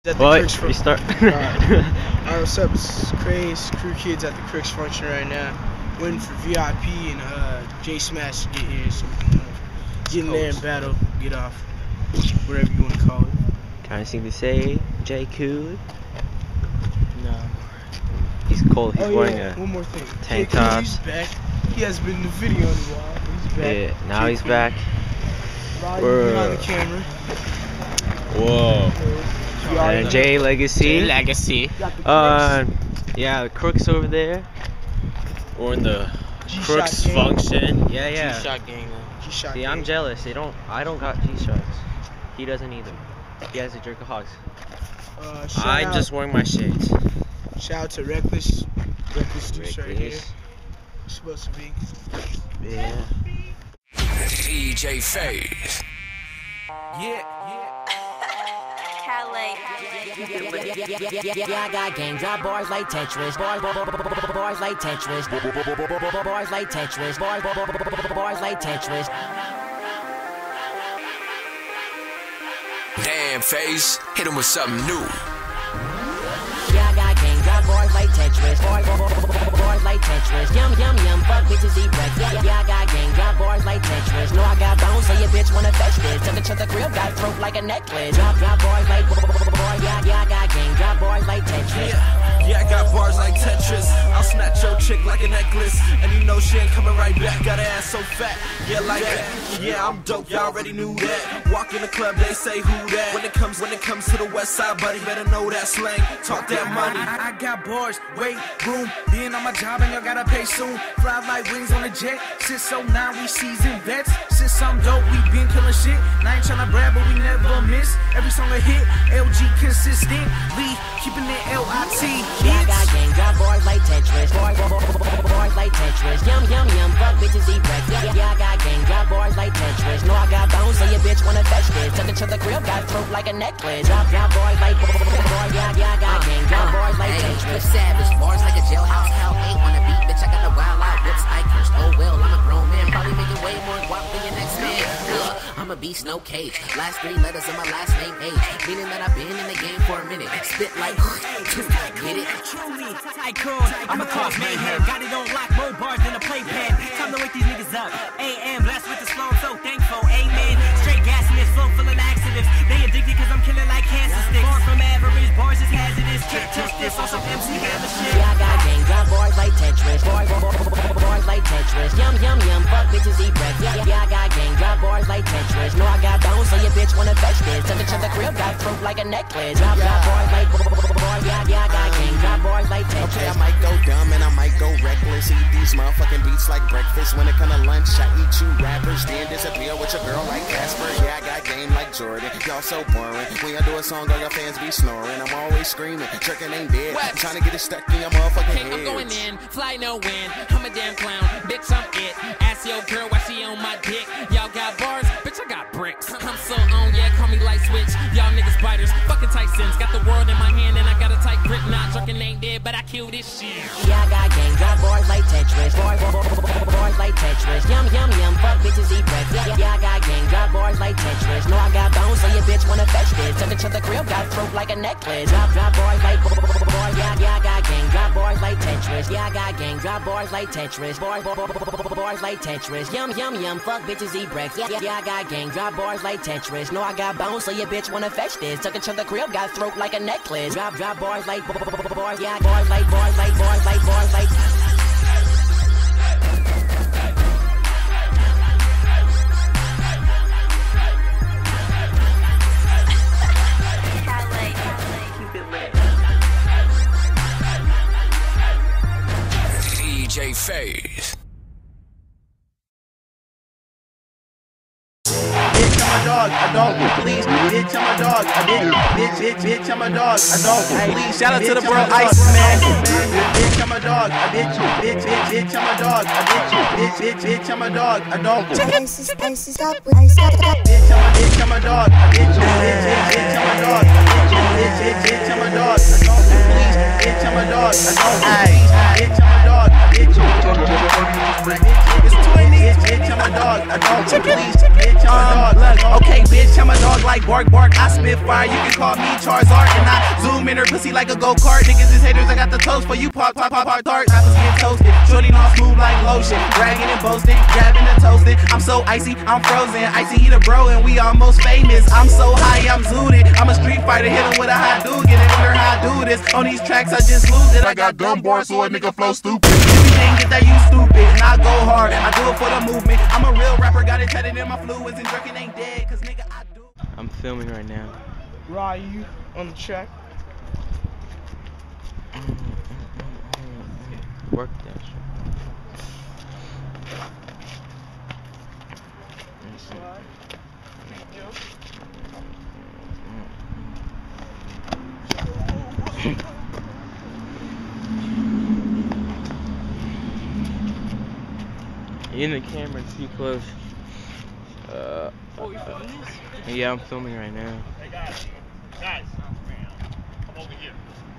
At the What? You start. Alright, what's up? It's Craze Crew Kids at the Cricks function right now. Waiting for VIP and J Smash to get here so we can get in there and battle, get off, whatever you want to call it. Kind of thing to say, J Cool. Nah. He's cold. He's wearing a one more thing. tank top. He's back. He hasn't been in the video in a while, but he's back. Yeah, now he's back. Behind the camera. Whoa. And J Legacy. Yeah, the Crooks over there. Or in the Crooks function. Yeah. G-Shock gang. See, I'm jealous. I don't got G-Shocks. He doesn't either. He has a jerk of hogs. I'm just wearing my shades. Shout out to Reckless Juice right here. It's supposed to be. Yeah. DJ Phase. Yeah, I got gang, drop bars like Tetris, bars like Tetris, bars like Tetris, bars like Tetris. Damn, Phase, hit him with something new. Yeah, I got gang, drop bars like Tetris, bars like Tetris. Yum, fuck bitches, eat breakfast. Yeah, I got gang, drop bars like Tetris. No, I got bones, so your bitch wanna fetch this. Took it to the crib, got throat like a necklace. Drop bars like yeah, I got gang, drop bars like Tetris. Yeah, I got bars like Tetris. I'll snatch your chick like a necklace. And you know she ain't coming right back. Got her ass so fat, yeah, like that. Yeah, I'm dope, y'all already knew that. Walk in the club, they say who that. When it comes to the west side, buddy, better know that slang. Talk that money. I got bars, weight, room. Being on my job and y'all gotta pay soon. Fly like wings on a jet. Since 09, we seasoned vets. Since I'm dope, we been killing shit. And I ain't tryna brag, but we never miss. Every song a hit, LG consistently keeping it LIT. Yeah, I got gang, drop bars like Tetris, bars like Tetris. Yum, fuck bitches, eat breakfast. Yeah, I got gang, drop bars like Tetris. No, I got bones, so your bitch wanna fetch this. Took it to the crib, got throat like a necklace. Drop bars like yeah, I got gang, drop bars like Tetris. Savage, bars like a jailhouse, hell ain't wanna beat, bitch, I got a wild out whips, I cursed. Oh well, I'm a grown man, probably making way more guap than your next man. I'm a beast, no cage. Last 3 letters of my last name, age. Meaning that I've been in the game for a minute. Spit like, get it? Truly, tycoon. I'm a cause mayhem. Got it on lock, more bars than a playpen. Time to wake these niggas up. AM, blast with the flow, I'm so thankful. Amen. Straight gas in this flow full of laxatives. They addicted cause I'm killing like cancer sticks. Far from average, bars is hazardous. Can't touch this on some MC Hammer shit. Yeah, I got gang, drop bars like Tetris. Bars like Tetris. Yum, fuck bitches, eat breakfast. Yeah, I got gang, drop bars like Tetris. No, I got bones, so your bitch wanna fetch this. Took it to the crib, got throat like a necklace. Drop bars like yeah, I got gang, drop bars like Tetris. Okay, I might go dumb and I might go reckless. Eat these motherfucking beats like breakfast. When it come to lunch, I eat you rappers. Then disappear with your girl like Casper. Yeah, I got game like Jordan. Y'all so boring. When y'all do a song, all your fans be snoring. I'm always screaming, tricking ain't dead. I'm trying to get it stuck in your motherfucking head. I'm going in, fly no wind. I'm a damn clown, bitch, I'm it. Ask your girl why she on my dick. Y'all got bars, bitch, I got bricks. I'm so on, yeah, call me light switch. Y'all niggas biters, fucking Tysons. Got the world in my hand and I got a tight grip. Not drunken ain't dead, but I kill this shit. Yeah, I got gang, drop bars like Tetris. Bars like Tetris. Yum, fuck bitches, eat breakfast. Yeah, I got gang, drop bars like Tetris. No, I got bones, so your bitch wanna fetch this. Took it to the crib, got throat like a necklace. Drop bars like yeah, I got gang, drop bars like Tetris. Yeah, I got gang, drop bars like Tetris. Bars like Tetris. Yum, fuck bitches, eat breakfast. Yeah, I got gang, drop bars like Tetris. No, I got bones, so your bitch wanna fetch this. Took it to the crib, got throat like a necklace. Drop bars like yeah, bars like. DJ Phase. Bitch, I'm a dog, I don't please. Bitch, I'm a dog, I didn't. Bitch, I'm a dog, I don't please. Shout out to the bro Ice, man. Bitch, I'm a dog, I bitch you. Bitch, I'm a dog, I bitch you. Bitch, I'm a dog, I don't. Bitch, I'm a dog, I bitch you. Bitch, I'm a dog, I bitch you. Bitch, I'm a dog, I don't please. Bitch, I'm a dog, I don't please. Bitch, I'm a dog, I bitch you. It's 20. Bitch, I'm a dog, I don't please. Bitch, I'm a dog, look, okay, bitch, I'm a dog like like bark bark. I spit fire, you can call me Charizard. And I zoom in her pussy like a go-kart. Niggas is haters, I got the toast for you, pop tart. Rappers get toasted, shorty all smooth like lotion. Bragging and boasting, grabbing and toasting. I'm so icy, I'm frozen. Icy eater bro, and we almost famous. I'm so high, I'm zooted. I'm a street fighter, hit him with a high dude. Get it under how I do this. On these tracks, I just lose it. I got dumb bars, so a nigga flow stupid. If you didn't get that, you stupid. And I go hard, I do it for the movement. I'm a real rapper, got it tatted in my fluids. And drinking ain't dead, cause nigga, I do. I'm filming right now. Ryu on the track. Work that shit. In the camera, too close. Oh, you filming this? Yeah, I'm filming right now. Hey guys, come over here.